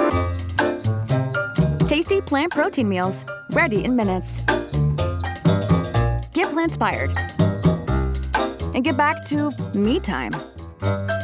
Tasty plant protein meals, ready in minutes. Get Plantspired and get back to me time.